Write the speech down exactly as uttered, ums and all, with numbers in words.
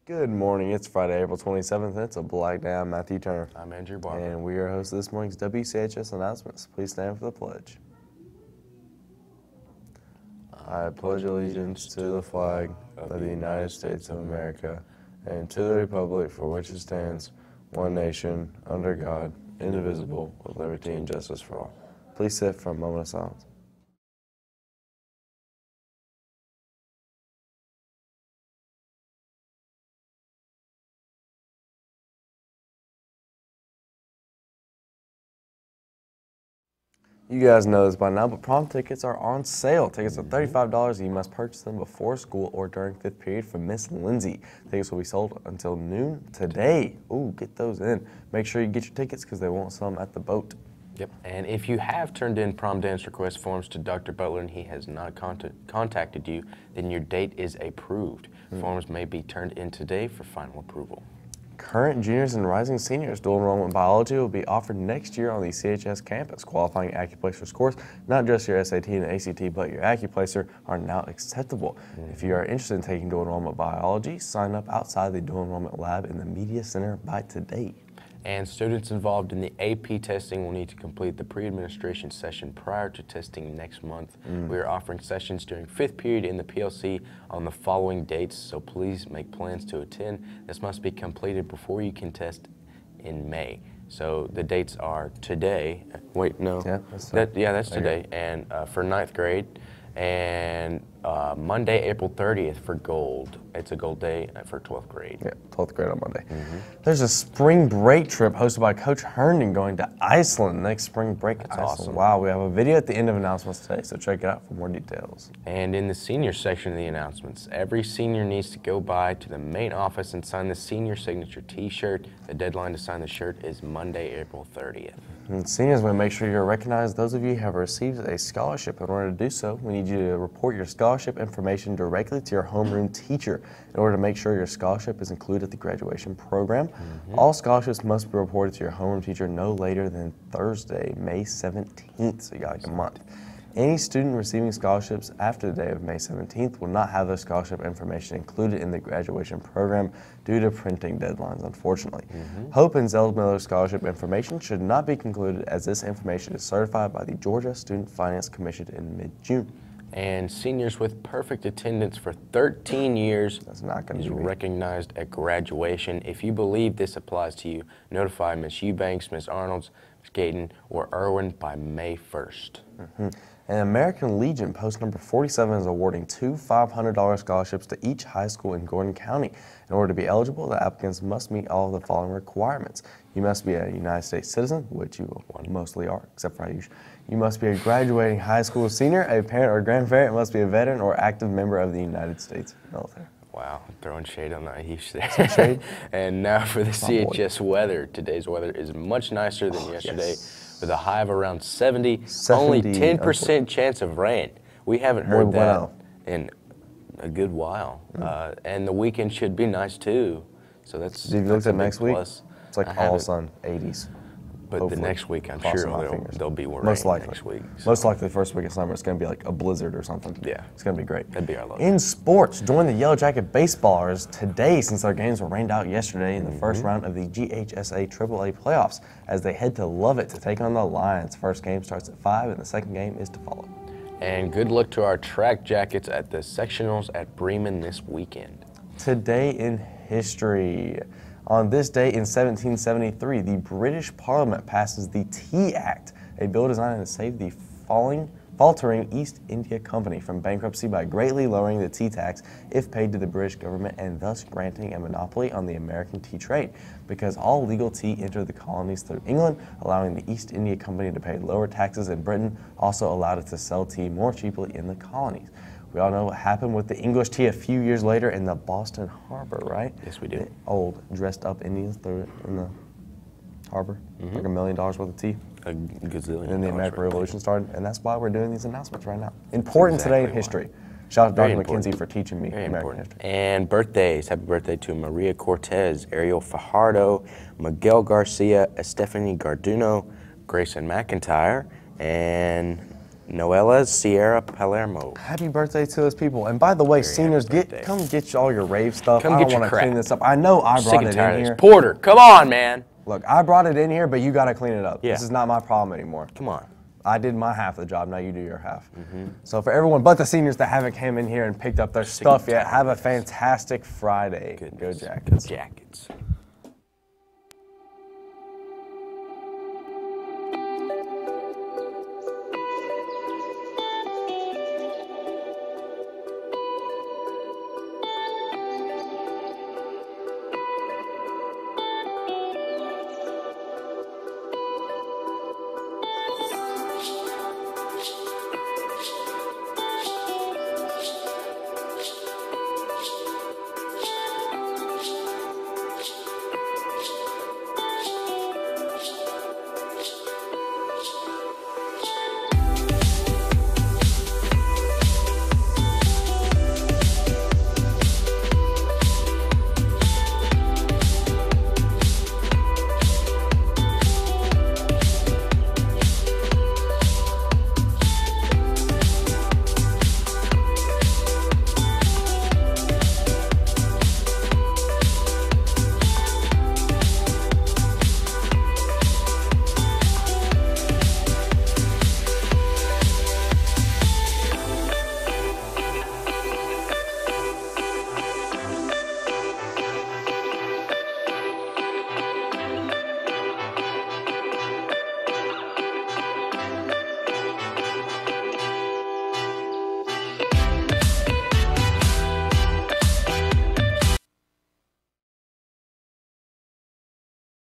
Good morning. It's Friday, April twenty-seventh. It's a black day. I'm Matthew Turner. I'm Andrew Barber. And we are hosts of this morning's W C H S Announcements. Please stand for the pledge. I pledge allegiance to the flag of the United States of America and to the republic for which it stands, one nation, under God, indivisible, with liberty and justice for all. Please sit for a moment of silence. You guys know this by now, but prom tickets are on sale. Tickets are thirty-five dollars and you must purchase them before school or during fifth period from Miss Lindsay. Tickets will be sold until noon today. Ooh, get those in. Make sure you get your tickets because they won't sell them at the boat. Yep, and if you have turned in prom dance request forms to Doctor Butler and he has not contact, contacted you, then your date is approved. Mm. Forms may be turned in today for final approval. Current juniors and rising seniors dual enrollment biology will be offered next year on the C H S campus. Qualifying acuplacer scores, not just your S A T and A C T, but your acuplacer, are now acceptable. Mm-hmm. If you are interested in taking dual enrollment biology, sign up outside the dual enrollment lab in the media center by today. And students involved in the A P testing will need to complete the pre-administration session prior to testing next month. Mm. We are offering sessions during fifth period in the P L C on the following dates, so please make plans to attend. This must be completed before you can test in May. So the dates are today. Wait, no. Yeah, that's, that, yeah, that's today. And uh, for ninth grade, and uh, Monday, April thirtieth for gold. It's a gold day for twelfth grade. Yeah, twelfth grade on Monday. Mm-hmm. There's a spring break trip hosted by Coach Herndon going to Iceland next spring break. That's Iceland. awesome. Wow, we have a video at the end of announcements today, so check it out for more details. And in the senior section of the announcements, every senior needs to go by to the main office and sign the senior signature t-shirt. The deadline to sign the shirt is Monday, April thirtieth. And seniors, we make sure you're recognized. Those of you who have received a scholarship. In order to do so, we need you to report your scholarship information directly to your homeroom teacher in order to make sure your scholarship is included at the graduation program. Mm-hmm. All scholarships must be reported to your homeroom teacher no later than Thursday, May seventeenth, so you got like a month. Any student receiving scholarships after the day of May seventeenth will not have their scholarship information included in the graduation program due to printing deadlines, unfortunately. Mm-hmm. Hope and Zell Miller scholarship information should not be concluded as this information is certified by the Georgia Student Finance Commission in mid-June. And seniors with perfect attendance for thirteen years That's not going is to be recognized at graduation. If you believe this applies to you, notify Miz Eubanks, Miz Arnolds, Miz Gayton, or Irwin by May first. Mm-hmm. And American Legion Post number forty-seven is awarding two five hundred dollar scholarships to each high school in Gordon County. In order to be eligible, the applicants must meet all of the following requirements. You must be a United States citizen, which you mostly are, except for Ayush. You must be a graduating high school senior. A parent or grandparent must be a veteran or active member of the United States military. Wow, throwing shade on Ayush there. Some shade. And now for the My C H S boy. weather. Today's weather is much nicer than Oh, yesterday, yes. with a high of around seventy, seventy only ten percent chance of rain. We haven't heard Muy that bueno. in a good while. Mm. Uh, and the weekend should be nice too. So that's, Have you that's looked a at big next week? plus. It's like I all haven't. sun, eighties. But Hopefully. the next week, I'm Crossing sure my there'll, fingers. there'll be rain Most likely. next week. So. Most likely the first week of summer, it's going to be like a blizzard or something. Yeah. It's going to be great. That'd be our luck. In sports, join the Yellow Jacket baseballers today since their games were rained out yesterday in the mm-hmm. first round of the G H S A triple A playoffs as they head to Lovett to take on the Lions. First game starts at five and the second game is to follow. And good luck to our track jackets at the sectionals at Bremen this weekend. Today in history. On this day in seventeen seventy-three, the British Parliament passes the Tea Act, a bill designed to save the falling, faltering East India Company from bankruptcy by greatly lowering the tea tax if paid to the British government and thus granting a monopoly on the American tea trade, because all legal tea entered the colonies through England, allowing the East India Company to pay lower taxes in Britain, also allowed it to sell tea more cheaply in the colonies. We all know what happened with the English tea a few years later in the Boston Harbor, right? Yes, we do. The old dressed up Indians threw it in the harbor, mm-hmm. like a million dollars worth of tea. A gazillion. And then the American Revolution tea. started, and that's why we're doing these announcements right now. Important exactly today in why. history. Shout out to Very Doctor important. McKenzie for teaching me Very American important. history. And birthdays. Happy birthday to Maria Cortez, Ariel Fajardo, Miguel Garcia, Estefany Garduno, Grayson McIntyre, and Noella Sierra Palermo. Happy birthday to those people. And by the way, Very seniors, happy get birthday. come get you all your rave stuff. Come I get don't your want to crap. clean this up. I know I Sick brought and it tired in of here. this. Porter, come on, man. Look, I brought it in here, but you got to clean it up. Yeah. This is not my problem anymore. Come on. I did my half of the job, now you do your half. Mm-hmm. So for everyone but the seniors that haven't came in here and picked up their Sick stuff and yet, tired have of a this. fantastic Friday. Goodness. Go Jackets. Jackets.